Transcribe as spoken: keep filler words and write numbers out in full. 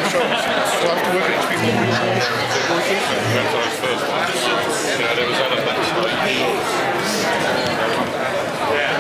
So we'll have to work at people working. That's our first one. You know, there was other things like, yeah.